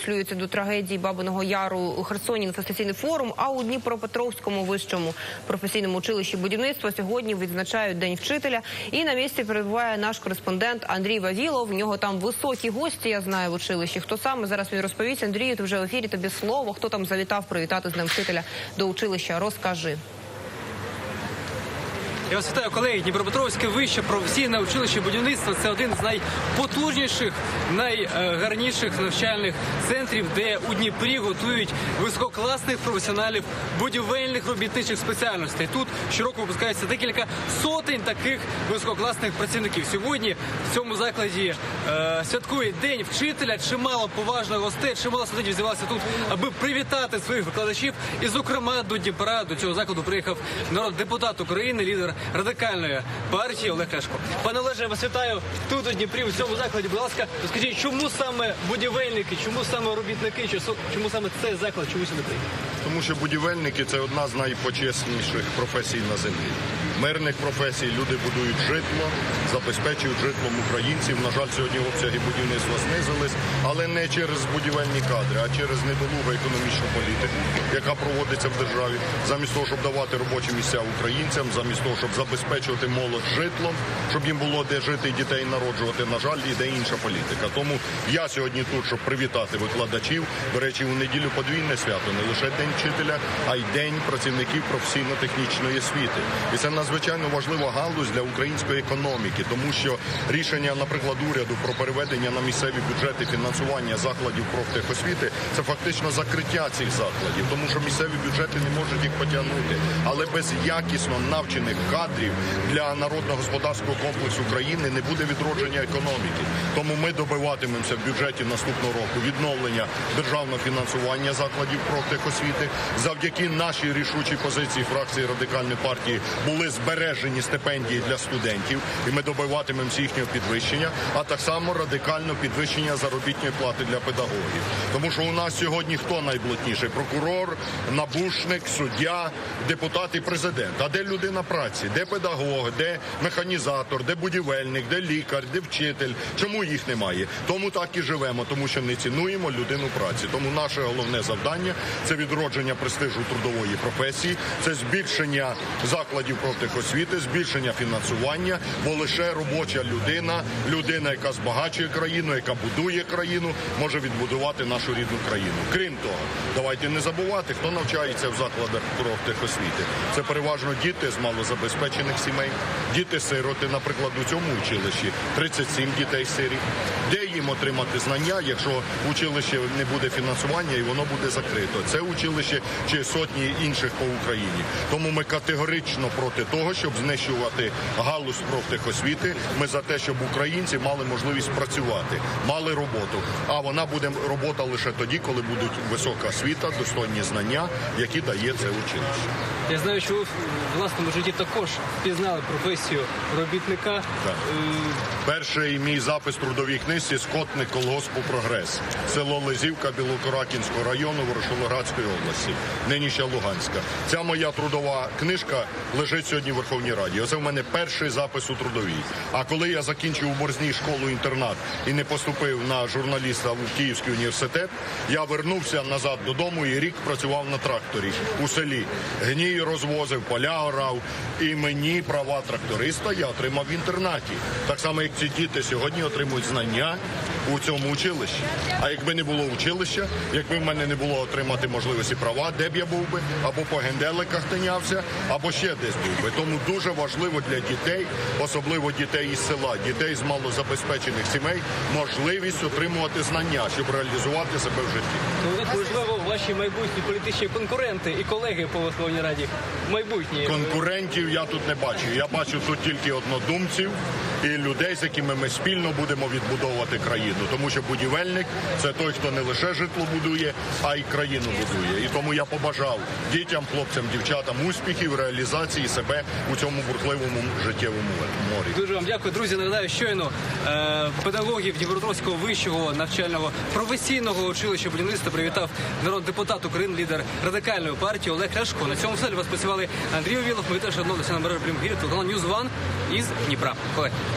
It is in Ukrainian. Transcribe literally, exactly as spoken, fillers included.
транслюється до трагедії Бабиного Яру у Херсоні інвестиційний форум, а у Дніпропетровському вищому професійному училищі будівництва сьогодні відзначають День вчителя. І на місці перебуває наш кореспондент Андрій Вавілов. В нього там високі гості, я знаю, в училищі. Хто саме? Зараз він розповість. Андрію, ти вже в ефірі, тобі слово. Хто там завітав привітати з Днем вчителя до училища? Розкажи. Я вас вітаю, колеги. Дніпропетровське вище професійне училище будівництва – це один з найпотужніших, найгарніших навчальних центрів, де у Дніпрі готують висококласних професіоналів будівельних робітничих спеціальностей. Тут щороку випускається декілька сотень таких висококласних працівників. Сьогодні в цьому закладі е, святкує День вчителя. Чимало поважних гостей, чимало студентів з'явилося тут, аби привітати своїх викладачів. І, зокрема, до Дніпра, до цього закладу приїхав народний депутат України, лідер Радикальної партії Олег Ляшко. Пане Олеже, я вас вітаю тут у Дніпрі, у цьому закладі. Будь ласка, розкажіть, чому саме будівельники, чому саме робітники, чому саме цей заклад, чому сюди приїхали? Тому що будівельники – це одна з найпочесніших професій на землі. Мирних професій, люди будують житло, забезпечують житлом українців. На жаль, сьогодні обсяги будівництва знизились, але не через будівельні кадри, а через недолугу економічну політику, яка проводиться в державі. Замість того, щоб давати робочі місця українцям, замість того, щоб забезпечувати молодь житлом, щоб їм було де жити і дітей народжувати, на жаль, іде інша політика. Тому я сьогодні тут, щоб привітати викладачів. До речі, у неділю подвійне свято, не лише День вчителя, а й День працівників професійно-технічної освіти. І це надзвичайно важлива галузь для української економіки, тому що рішення, наприклад, уряду про переведення на місцеві бюджети фінансування закладів профтехосвіти – це фактично закриття цих закладів, тому що місцеві бюджети не можуть їх потягнути. Але без якісно навчених кадрів для народно-господарського комплексу країни не буде відродження економіки. Тому ми добиватимемося в бюджеті наступного року відновлення державного фінансування закладів профтехосвіти. Завдяки нашій рішучій позиції фракції Радикальної партії були збережені стипендії для студентів, і ми добиватимемося їхнього підвищення, а так само радикально підвищення заробітної плати для педагогів. Тому що у нас сьогодні хто найблатніший? Прокурор, набушник, суддя, депутат і президент. А де людина праці? Де педагог? Де механізатор? Де будівельник? Де лікар? Де вчитель? Чому їх немає? Тому так і живемо, тому що не цінуємо людину праці. Тому наше головне завдання – це відродження престижу трудової професії, це збільшення закладів профтехосвіти, збільшення фінансування, бо лише робоча людина, людина, яка збагачує країну, яка будує країну, може відбудувати нашу рідну країну. Крім того, давайте не забувати, хто навчається в закладах профтехосвіти. Це переважно діти з малозабезпечених сімей, діти-сироти, наприклад, у цьому училищі тридцять сім дітей-сирів. Де їм отримати знання, якщо училище не буде фінансування і воно буде закрито? Це училище чи сотні інших по Україні. Тому ми категорично проти того, щоб знищувати галузь профтехосвіти. Ми за те, щоб українці мали можливість працювати, мали роботу. А вона буде робота лише тоді, коли будуть висока освіта, достойні знання, які дає це училище. Я знаю, що ви в власному житті також пізнали професію робітника. Так. Перший мій запис в трудовій книжці «Скотник колгоспу Прогрес». Село Лизівка Білокоракінського району Ворошилоградської області, нинішня Луганська. Ця моя трудова книжка лежить сьогодні в Верховній Раді. Оце в мене перший запис у трудовій. А коли я закінчив у Борзній школу-інтернат і не поступив на журналіста в Київський університет, я вернувся назад додому і рік працював на тракторі у селі. Гній розвозив, поля орав. І мені права тракториста я отримав в інтернаті. Так само, як ці діти сьогодні отримують знання у цьому училищі. А якби не було училища, якби в мене не було отримати можливості права, де б я був би, або по генделиках тинявся, або ще десь був би. Тому дуже важливо для дітей, особливо дітей із села, дітей з малозабезпечених сімей, можливість отримувати знання, щоб реалізувати себе в житті. Ну, можливо, ваші майбутні політичні конкуренти і колеги по Верховній Раді майбутні. Конкурентів я тут не бачу. Я бачу тут тільки однодумців і людей, з якими ми спільно будемо відбудовувати країну. Тому що будівельник – це той, хто не лише житло будує, а й країну будує. І тому я побажав дітям, хлопцям, дівчатам успіхів, реалізації себе у цьому бурхливому життєвому морі. Дуже вам дякую. Друзі, нагадаю, щойно е, педагогів Дніпропетровського вищого навчального професійного училища будівництва привітав народний депутат України, лідер Радикальної партії Олег Ляшко. На цьому все. Для вас працювали Андрій Вавілов. Ми теж одно до себе на мережі Блімгірі, телеканал Ньюз Ван із Дніпра. Колеги.